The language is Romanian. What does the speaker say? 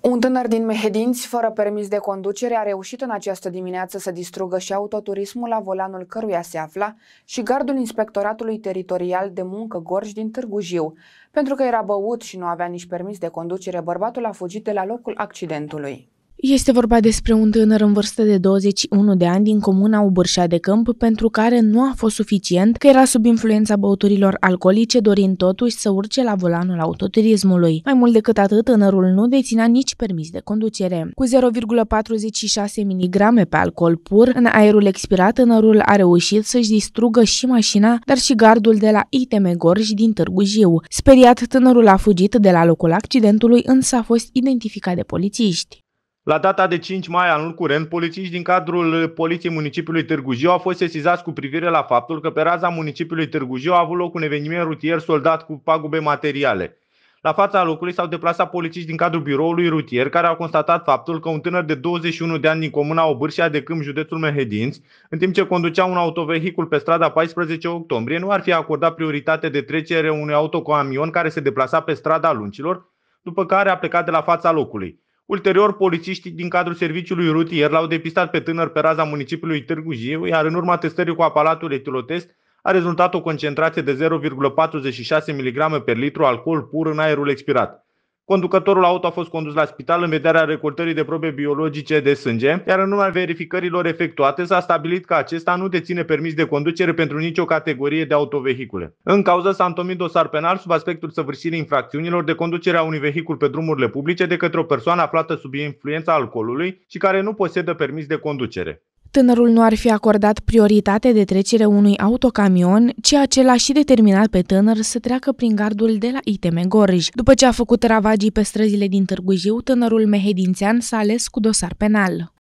Un tânăr din Mehedinți, fără permis de conducere, a reușit în această dimineață să distrugă și autoturismul la volanul căruia se afla și gardul Inspectoratului Teritorial de Muncă Gorj din Târgu Jiu. Pentru că era băut și nu avea nici permis de conducere, bărbatul a fugit de la locul accidentului. Este vorba despre un tânăr în vârstă de 21 de ani din comuna Obârșa de Câmp, pentru care nu a fost suficient că era sub influența băuturilor alcoolice, dorind totuși să urce la volanul autoturismului. Mai mult decât atât, tânărul nu deținea nici permis de conducere. Cu 0,46 mg pe alcool pur, în aerul expirat, tânărul a reușit să-și distrugă și mașina, dar și gardul de la ITM Gorj din Târgu Jiu. Speriat, tânărul a fugit de la locul accidentului, însă a fost identificat de polițiști. La data de 5 mai anul curent, polițiști din cadrul Poliției Municipiului Târgu Jiu au fost sesizați cu privire la faptul că pe raza municipiului Târgu Jiu a avut loc un eveniment rutier soldat cu pagube materiale. La fața locului s-au deplasat polițiști din cadrul biroului rutier, care au constatat faptul că un tânăr de 21 de ani din comuna Obârșa de Câmp, județul Mehedinți, în timp ce conducea un autovehicul pe strada 14 octombrie, nu ar fi acordat prioritate de trecere unui autocamion care se deplasa pe strada Luncilor, după care a plecat de la fața locului. Ulterior, polițiștii din cadrul serviciului rutier l-au depistat pe tânăr pe raza municipiului Târgu Jiu, iar în urma testării cu aparatul etilotest a rezultat o concentrație de 0,46 mg per litru alcool pur în aerul expirat. Conducătorul auto a fost condus la spital în vederea recoltării de probe biologice de sânge, iar în urma verificărilor efectuate s-a stabilit că acesta nu deține permis de conducere pentru nicio categorie de autovehicule. În cauză s-a întomit dosar penal sub aspectul săvârșirii infracțiunilor de conducere a unui vehicul pe drumurile publice de către o persoană aflată sub influența alcoolului și care nu posedă permis de conducere. Tânărul nu ar fi acordat prioritate de trecere unui autocamion, ceea ce l-a și determinat pe tânăr să treacă prin gardul de la ITM Gorj. După ce a făcut ravagii pe străzile din Târgu Jiu, tânărul mehedințean s-a ales cu dosar penal.